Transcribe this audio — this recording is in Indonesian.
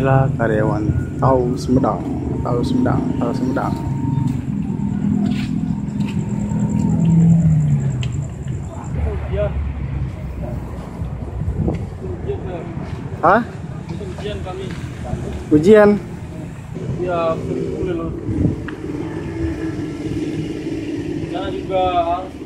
Inilah karyawan Tahu Sumedang, Tahu Sumedang, Tahu Sumedang. Hah? Ujian kami. Ujian? Ya, kuliah loh. Karena juga harus